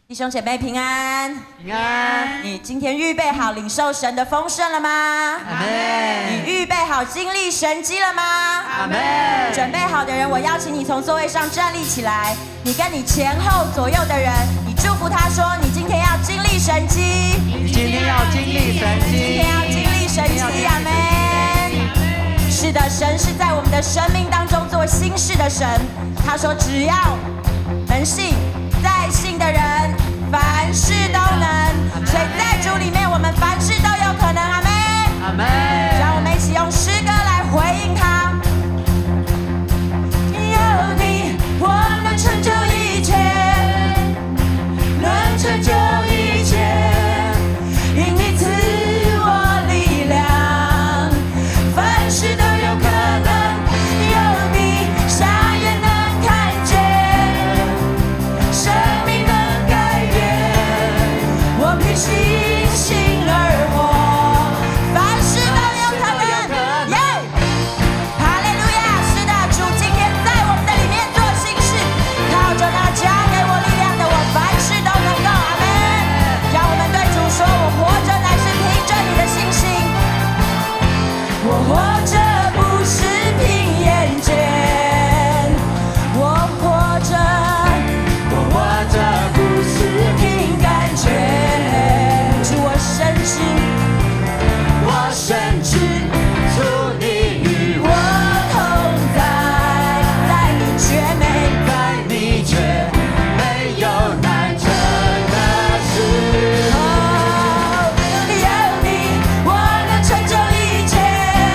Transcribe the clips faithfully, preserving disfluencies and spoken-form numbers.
弟兄姐妹平安， 平安。 你今天预备好领受神的丰盛了吗？ 阿们。 你预备好经历神迹了吗？ 阿们。 准备好的人，我邀请你从座位上站立起来。你跟你前后左右的人，你祝福他说：你今天要经历神迹。 你今天要经历神迹。 今天要经历神迹，阿们。是的，神是在我们的生命当中做新事的神。他说，只要能信，在信的人凡事都能。所以在主里面，我们凡事都有可能，阿们。 阿们。 让我们一起用诗歌来回应他。有你，我能成就一切，能成就一切，因你赐我力量，凡事都有可能。有你，瞎眼能看见，生命能改变，我凭信心而活。我活着不是凭眼见，我活着，我活着不是凭感觉。主，我深知，我深知，主你与我同在，在你却没，在你却没有难成的事。哦，有你，我能成就一切。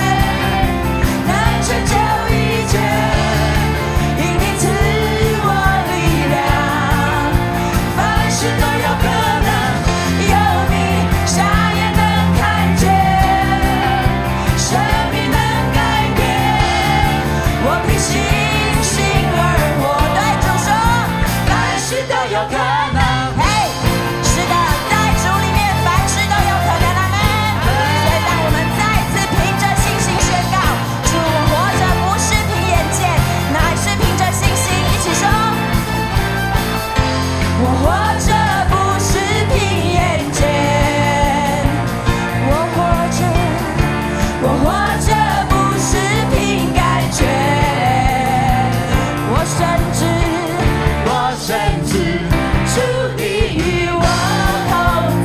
成就一切，因你赐我力量，凡事都有可能。有你，瞎眼能看见，生命能改变，我凭信心而活。对主说，凡事都有可能。嘿，是的，在主里面凡事都有可能，阿们。所以让我们再次凭着信心宣告，主，我活着不是凭眼见，乃是凭着信心。一起说，我活着不是凭眼见，我活着，我活着不是凭感觉，我深知，我深知，主你与我同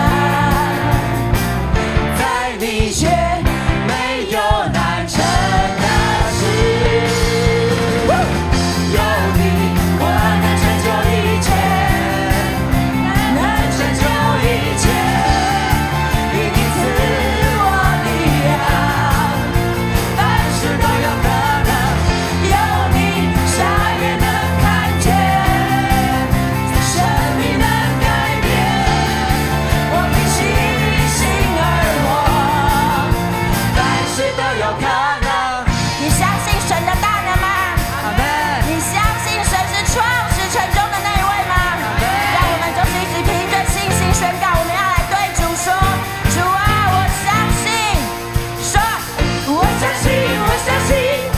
在，在你却没有难成的事。有你，我能成就一切，能成就一切，因你赐我力量，凡事都有可能。有你，瞎眼能看见，生命能改变，我凭信心而活，凡事都有可能。你相信神的大能吗？ 阿们。 你相信神是创始成终的那一位吗？让我们就是一直凭着信心宣告，我们要来对主说：主啊，我相信。说，我相信，我相信，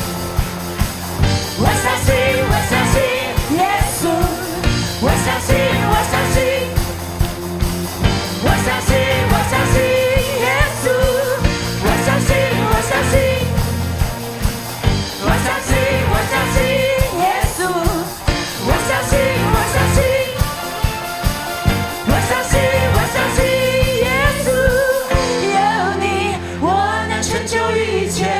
我相信，我相信耶稣，我相信，我相信，我相信，我相信耶稣，我相信，我相信。我相信，我相信耶稣，我相信，我相信，我相信，我相信耶稣。有你，我能成就一切，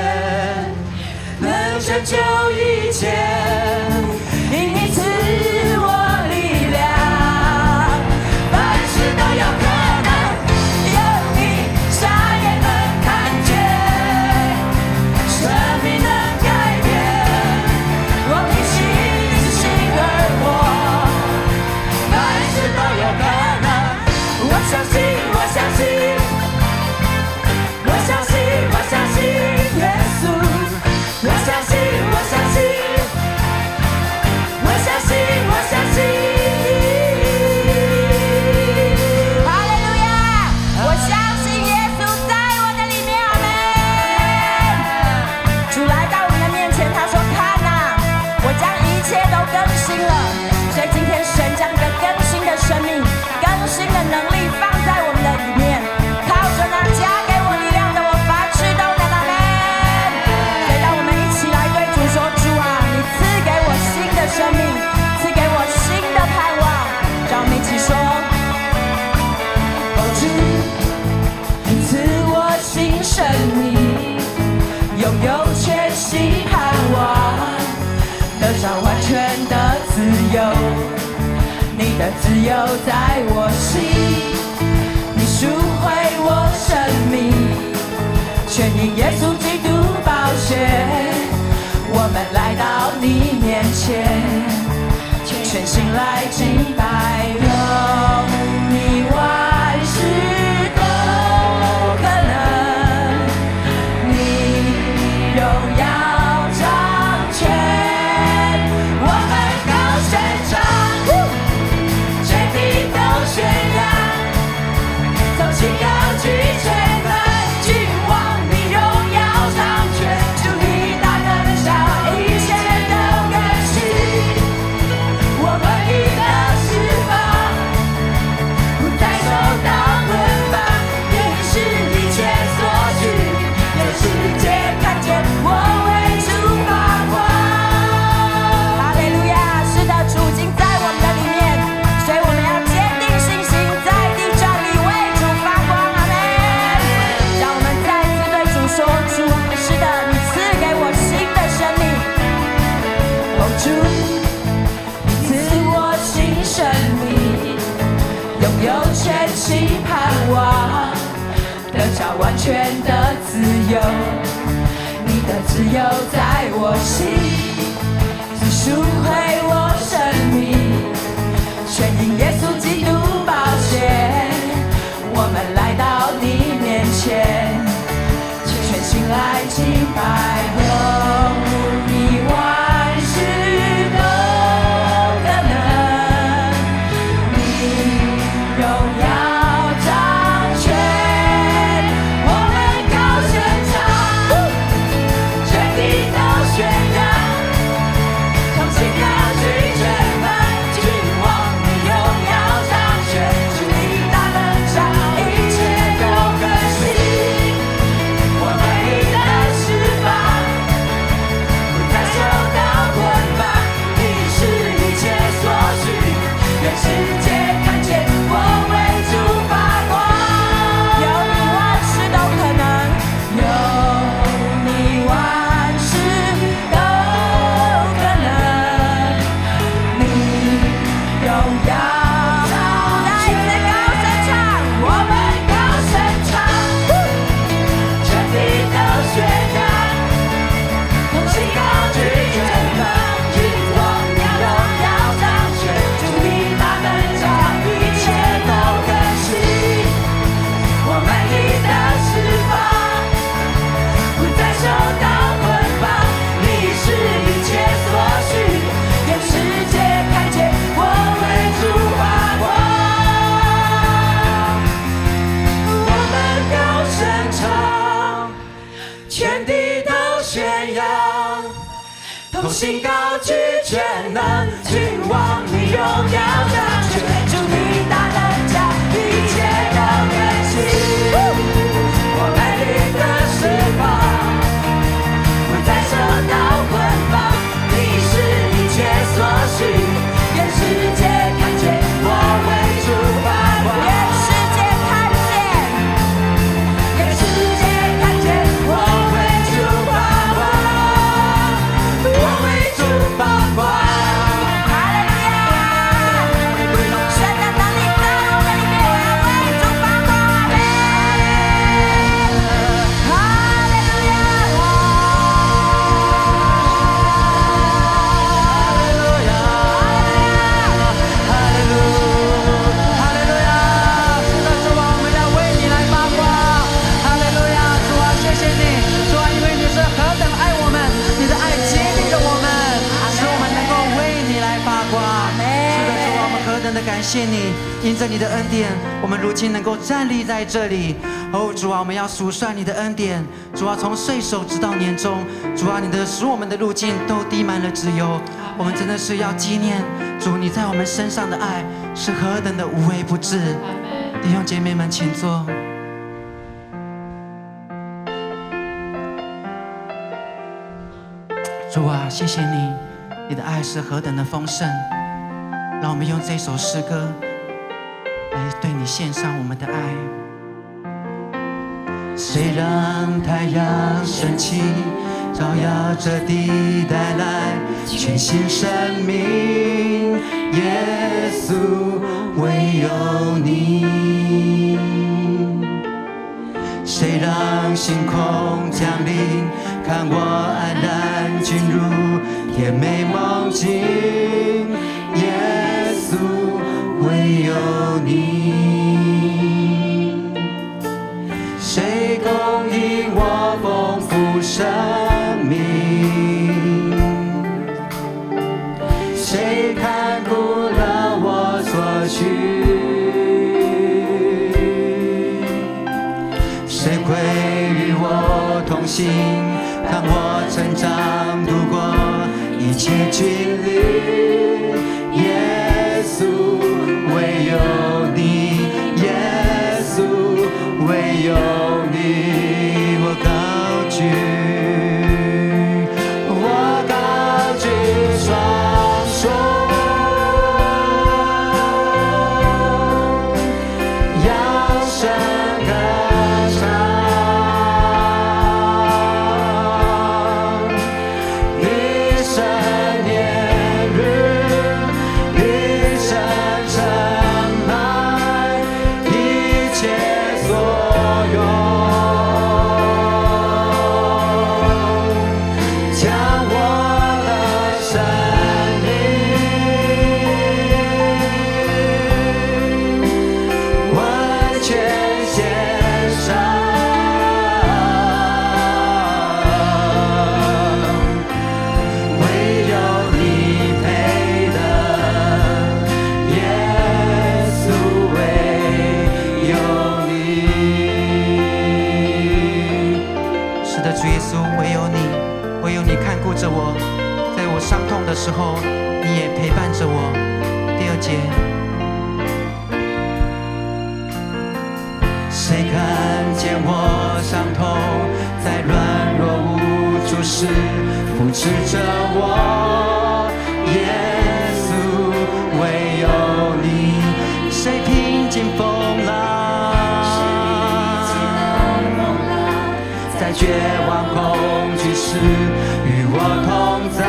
能成就一切，因你赐我力量，凡事都有可能。有你，瞎眼能看见，生命能改变，我凭信心而活，凡事都有可能。我相信，我相信，我相信，我相信耶稣，我相信，我相信，我相信，我相信。哈利路亚！我相信耶稣在我的里面，阿们。主来到我们的面前，他说：看哪，我将一切都更新了。所以今天神将一个更新的神自由在我心，你赎回我生命，全因耶稣基督宝血，我们来到你面前。全心来敬拜，有你万事都可能，你荣耀掌权，我们高声唱，全地都宣扬，从今高举全能，君王你荣耀掌权，主你大能小一切都更新。我们已得释放，不再受到捆绑，你是一切所需，让世界看见我为主发光。哈利路亚！是的，主已经在我们的里面，所以我们要坚定信心，在地上里为主发光。阿们！让我们再次对主说：主，是的，你赐给我新的生命。哦，主。生命拥有全新盼望，得着完全的自由，你的自由在我心，你赎回我生命，全因耶稣基督宝血，我们来到你面前，全心来敬拜，有你万事都可能。荣耀掌权，我们高声唱，全地都宣扬，同心高举全能，君王你荣耀掌权，主你大能上一切都更新，我们已得释放，不再受到捆绑，你是一切所需，愿世界看见。我为主发光，有你万事都可能，有你万事都可能，你荣耀掌权。再次高声唱，我们高声唱，全地都宣扬，同心高举全能，君王你荣耀掌权，主你大能掌一切。我们已得释放，不再受到捆绑，你是一切所需，让世界看见我为主发光。我们高声唱，全地都宣扬，同心高举全能，君王你荣耀掌权，主你大能将一切都更新。我们已得释放，不再受到捆绑，你是一切所需，愿世界看见我为主发光，愿世界看见，愿世界看见我为主发光，我为主发光。哈利路亚！神的能力在我们里面，我要为主发光。阿们！哈利路亚！ 哈利路哈利路亚！是的，主啊，我们要为你来发光。哈利路亚！主啊，谢谢你，主啊，因为你是何等爱我们，你的爱激励着我们，使我们能够为你来发光。是的，主啊，我们何等的感谢你，因着你的恩典，我们如今能够站立在这里。哦，主啊，我们要数算你的恩典。主啊，从岁首直到年终，主啊，你的使我们的路径都滴满了脂油。我们真的是要纪念主你在我们身上的爱是何等的无微不至。弟兄姐妹们，请坐。主啊，谢谢你，你的爱是何等的丰盛。让我们用这首诗歌来对你献上我们的爱。谁让太阳升起， 照耀这地，带来全新生命。耶稣，唯有你。谁让星空降临，看我安然进入甜美梦境。耶稣，唯有你。谁供应我丰富生命？谁看顾了我所需？谁会与我同行，看我成长，度过一切距离？耶稣，唯有你，耶稣，唯有你，我高举，我高举双手，扬声歌唱。一生年日，一生尘埃，一切所有，将我的生命完全献上。唯有你配得，耶稣，唯有你。是的，主耶稣，唯有你，唯有你看顾着我，在我伤痛的时候，你也陪伴着我。第二节，谁看见我伤痛，在软弱无助时扶持着我？耶稣，唯有你。谁平静风浪？在绝望恐惧时与我同在？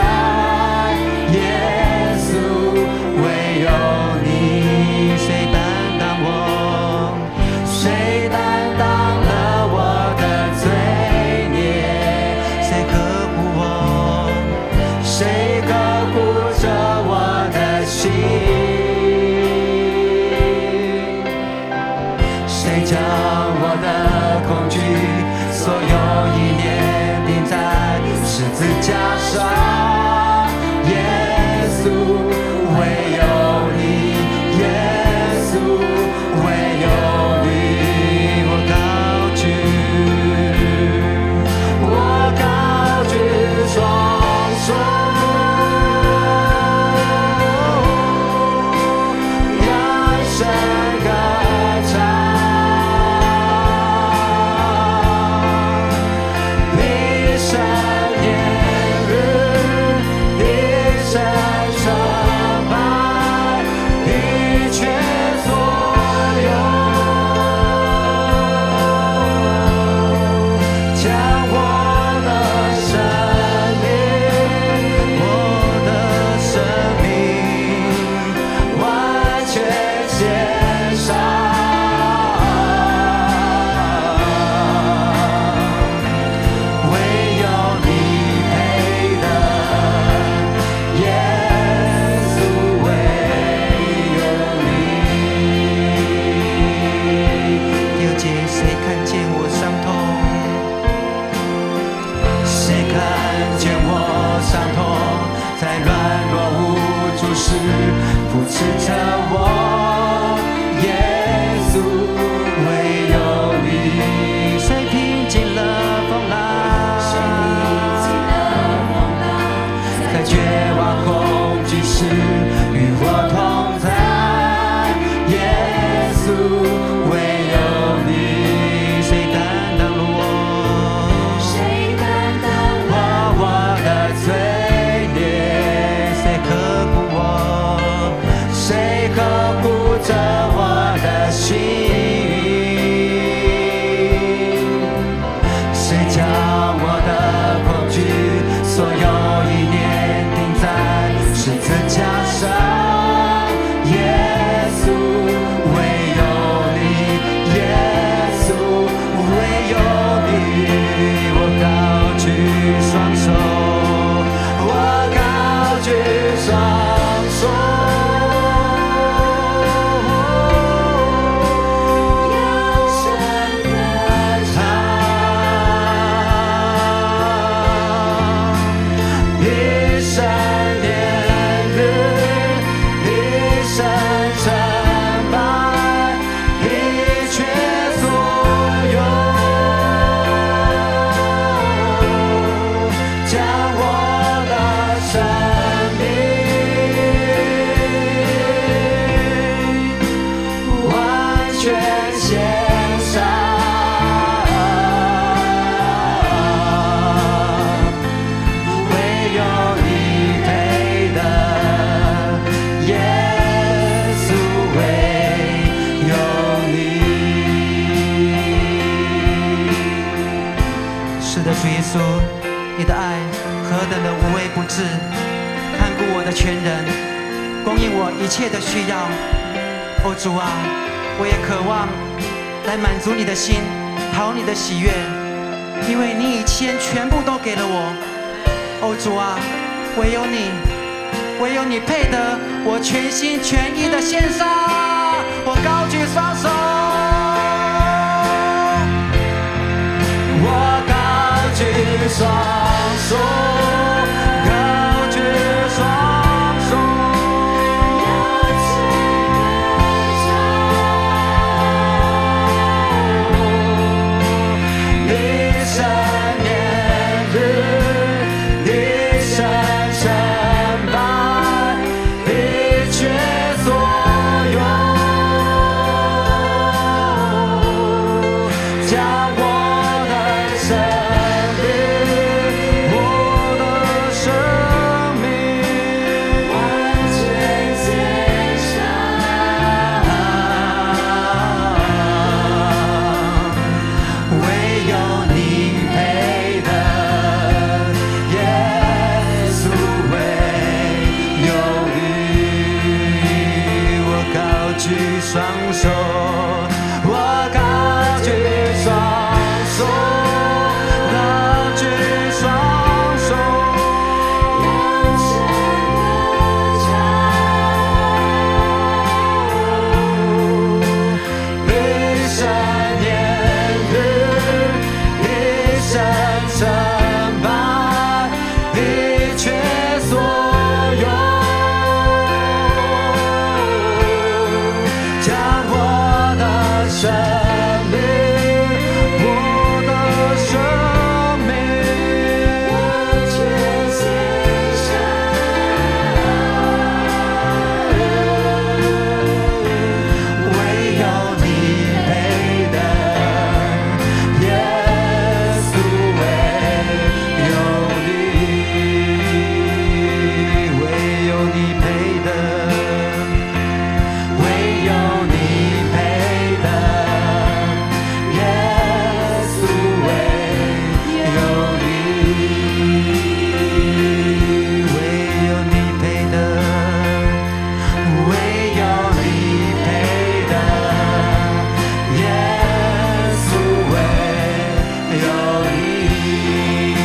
耶稣，唯有你。谁担当我？谁担当了我的罪孽？谁呵护我？谁呵护着我的心？谁将我的恐惧所有意念钉在十字架上？耶稣，唯有你，耶稣，唯有你，我高举，我高举双手，扬声歌唱。一生年日，一生成败，一切所有，将我的生命，我的生命完全献上。唯有你配得，耶稣，唯有你。第二节，谁看见我伤痛？谁看见我伤痛？在软弱无助时扶持着我？耶稣，唯有你。谁平静了风浪？在绝望恐惧时与我同在？耶稣，唯有你。谁担当了我？谁担当了我的罪孽？谁呵护我？谁呵护着我的心？谁将我的恐惧稣，你的爱何等的无微不至，看顾我的全人，供应我一切的需要。哦，主啊，我也渴望来满足你的心，讨你的喜悦，因为你以前全部都给了我。哦，主啊，唯有你，唯有你配得我全心全意的献上。我高举双手， 我高举双手，高举双手，你生年日，你生成败，一切所有，将我的生命，我的生命完全献上，唯有你配得，耶稣唯有你。我高举双手，我高举双手，高举双手，扬声歌唱，一生年日，一生成败，一切所有，将我的生命，我的生命完全献上，唯有你配得，耶稣唯有你，唯有你配得，唯有你配得，耶稣唯有你，唯有你配得，唯有你配得，耶稣唯有你。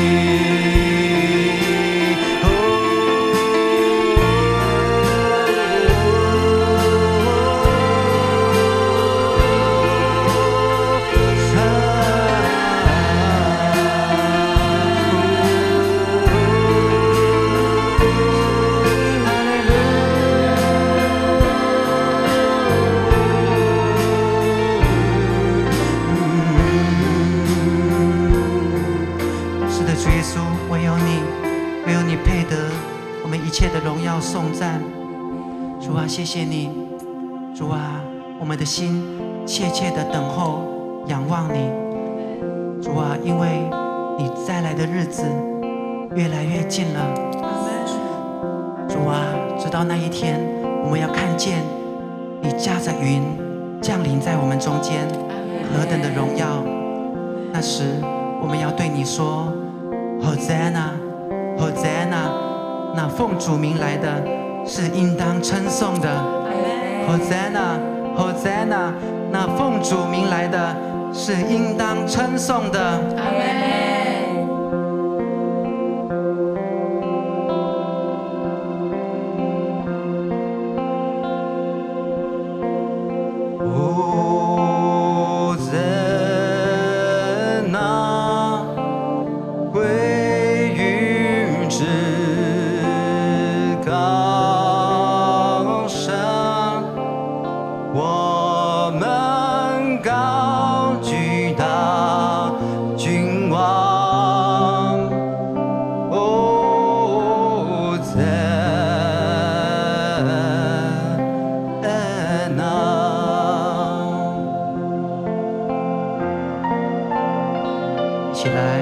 是的，主耶稣，唯有你，唯有你配得我们一切的荣耀颂赞。主啊，谢谢你，主啊，我们的心切切的等候仰望你。主啊，因为你再来的日子越来越近了。主啊，直到那一天，我们要看见你驾着云降临在我们中间，何等的荣耀！那时我们要对你说：“Hosanna, Hosanna！” 那奉主名来的是应当称颂的。“Hosanna, Hosanna！” 那奉主名来的是应当称颂的。 Hosanna，归于至高山，我们高举大君王。 起来。